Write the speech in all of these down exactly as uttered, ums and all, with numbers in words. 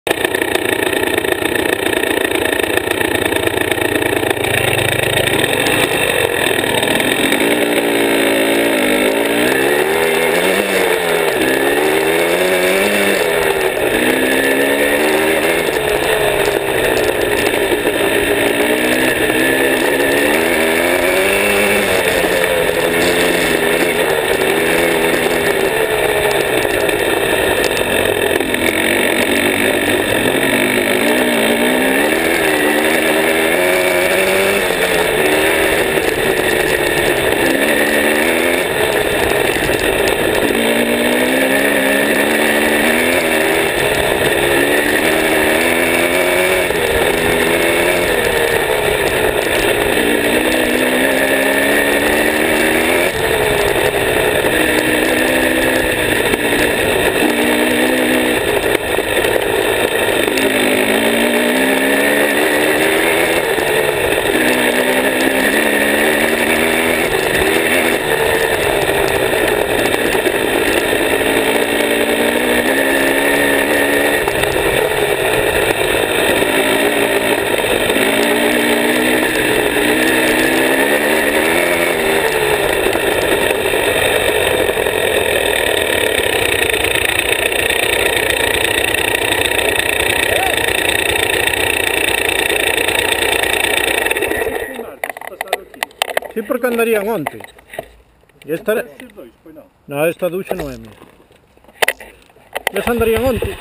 Sí, porque andarían onte. Esta... No, esta ducha non é mía. Eles andarían onte.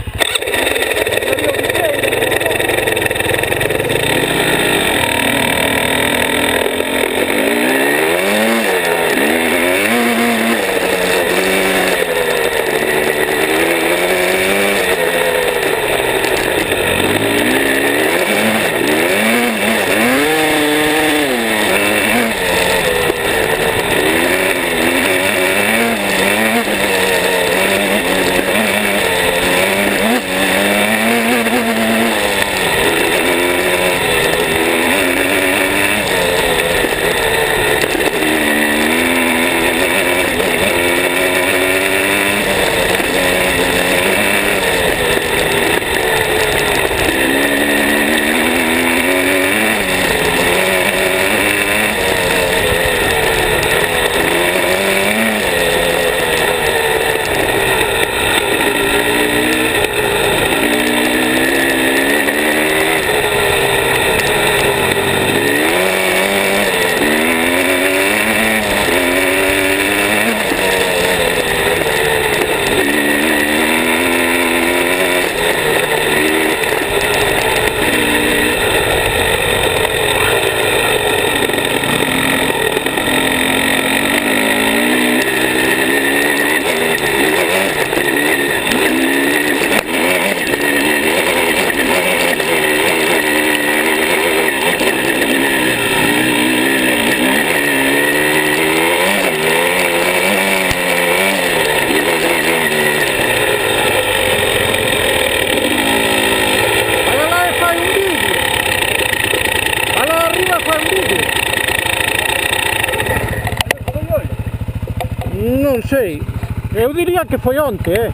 Non sei, eu diría que foi onte, eh.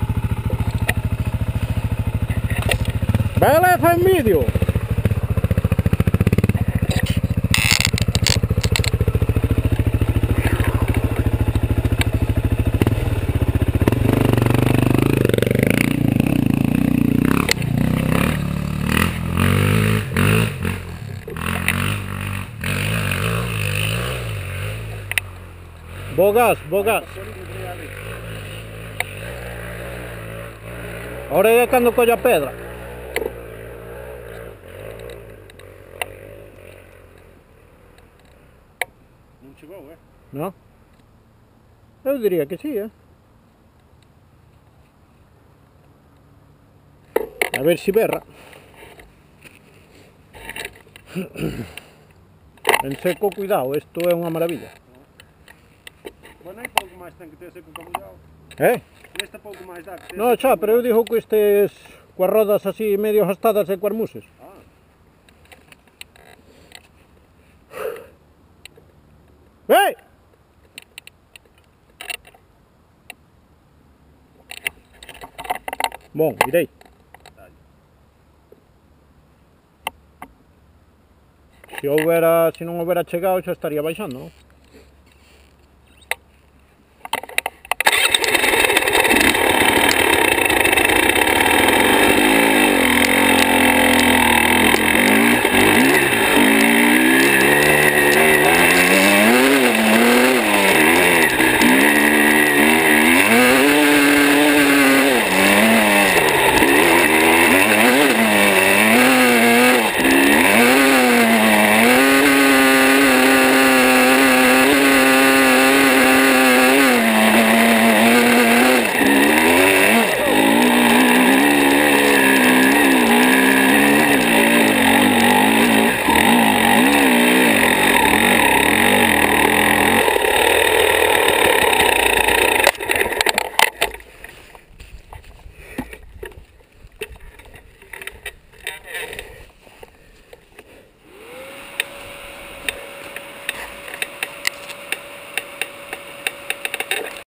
Vela e fai un vídeo. Bogas, bogas. Ahora é cando colla a pedra. Non chegou, eh? No? Eu diría que sí, eh? A ver si berra. En seco, cuidado, isto é unha maravilla. Bueno, hai pouco máis ten que ter seco camullado. Eh? Este pouco máis dá que ter No, xa, pero eu dixo que estes coas rodas así medio gastadas e coas muses. Ah. Ei! Bon, irei. houbera, se non houbera chegado xa estaría baixando, non?